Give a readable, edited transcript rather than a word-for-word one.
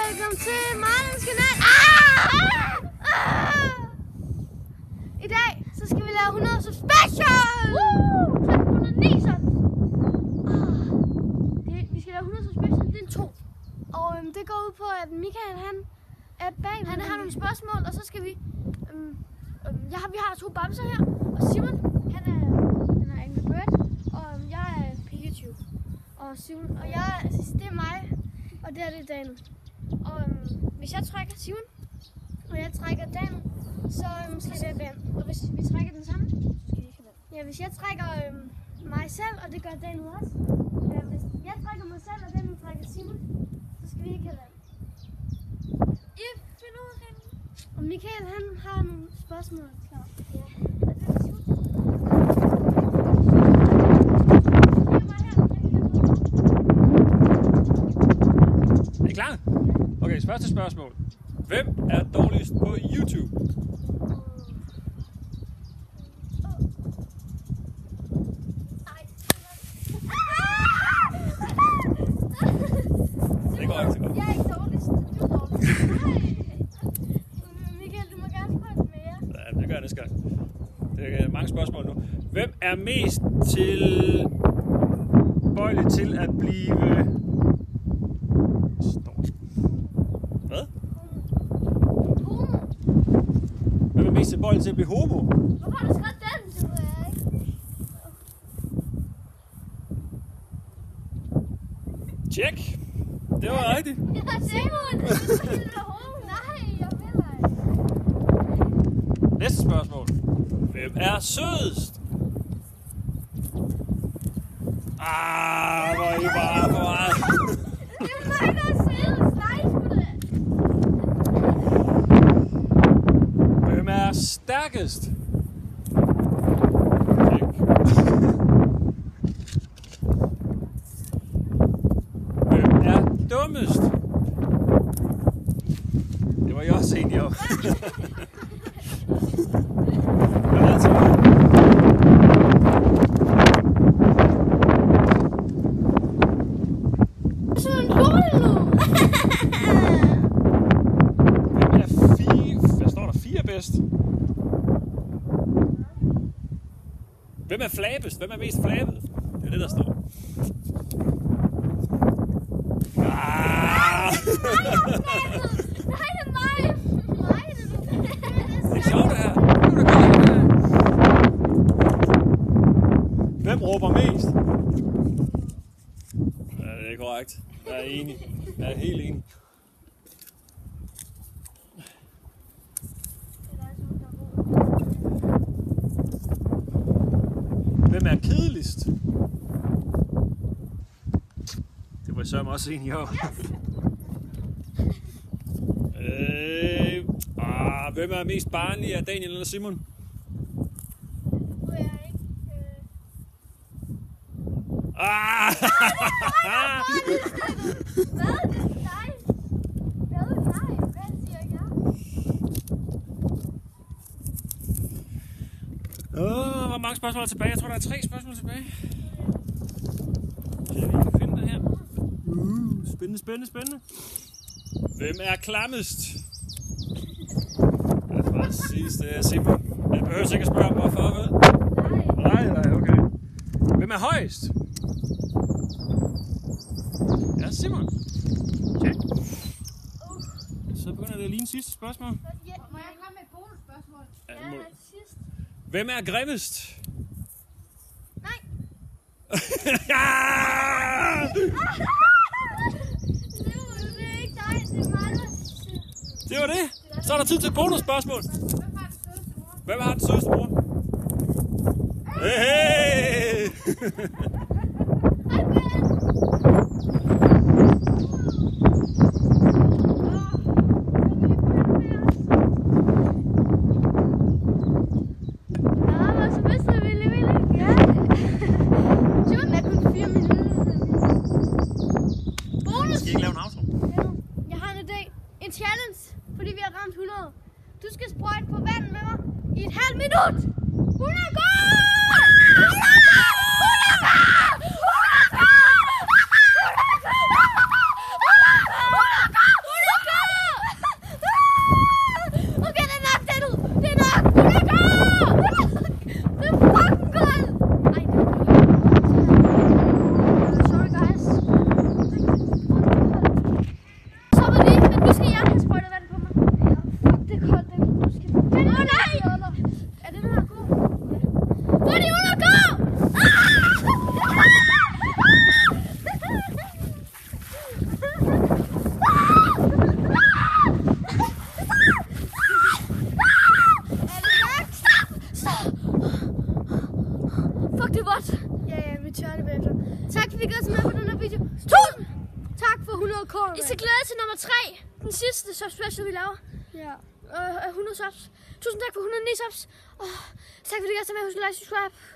velkommen til Marlens kanal. I dag så skal vi lave 100 subs special. 309 subs. Vi skal lave 100 subs special, det er en 2. Og det går ud på, at Michael han er bag. Han har nogle spørgsmål, og så skal vi... vi har 2 bamser her, og Simon han er Angry Bird, og jeg er Pikachu. Og Simon, og det er mig, og det er Daniel. Og hvis jeg trækker Simon, og jeg trækker Daniel, så skal det være. Og hvis vi trækker den samme, så skal det ikke være. Ja, hvis jeg trækker mig selv, og det gør Daniel også. Hvis jeg trækker mig selv, og Daniel trækker Simon, så skal vi ikke have den. I finder ud af det. Og Michael han har nogle spørgsmål klar. Ja. Er I klar? Okay, første spørgsmål. Hvem er dårligst på YouTube? Det går ikke så godt. Jeg er ikke dårligst. Du er dårligst. Michael, du må gerne prøve mere. Ja, det gør jeg næste gang. Det er mange spørgsmål nu. Hvem er mest tilbøjelig til at blive... Hvad? Homo. Hvem er mest tilbøjelig til at blive homo? Hvorfor har du skrevet den? Det ved jeg ikke. Tjek! Det var rigtigt. Ja, Simon! Du er homo. Nej, jeg vil ikke. Næste spørgsmål. Hvem er sødest? Hvor er I bare for meget. Det er mig, der er sødest. Nej, sgu det. Hvem er stærkest? Hvem er dummest? Det var jeg også enige om. Hvem er flabest? Hvem er mest flabet? Det er det, der står. Nej, det er mig! Det er sjovt, det her. Hvem råber mest? Ja, det er korrekt. Jeg er enig. Jeg er helt enig. Hvem er kedeligst? Det var jeg sørme også enig om. Hvem er mest barnlig af Daniel eller Simon? Det er jeg ikke. Hvad? Det er dig. Hvad er dig? Hvad siger jeg? Hvor mange spørgsmål er tilbage? Jeg tror, der er 3 spørgsmål tilbage. Så jeg lige kan finde det her. Spændende. Hvem er klammest? Det er præcis det, Simon. Jeg behøver ikke at spørge om, hvorfor, vel? Nej, okay. Hvem er højst? Ja, Simon. Check. Så begynder det at ligne sidste spørgsmål. Må jeg komme med et bonusspørgsmål? Ja, det er sidst. Hvem er grimmest? Nej. Det er ikke dig, det er mig. Det var det. Så er der tid til bonusspørgsmål. Hvem har den sødeste mor? Hey! En challenge, fordi vi har ramt 100. Du skal sprøjte på vand med mig i et halvt minut. 100 går! 100 går! fuck, det er vådt. Ja, vi tør det bagefter. Tak fordi I gad til med på den her video. Tusind tak for 100 kår. I skal glæde jer til nummer 3. Den sidste subspecial, vi laver. Ja. 100 subs. Tusind tak for 109 subs. Tak fordi I gad til med. Husk at like, subscribe.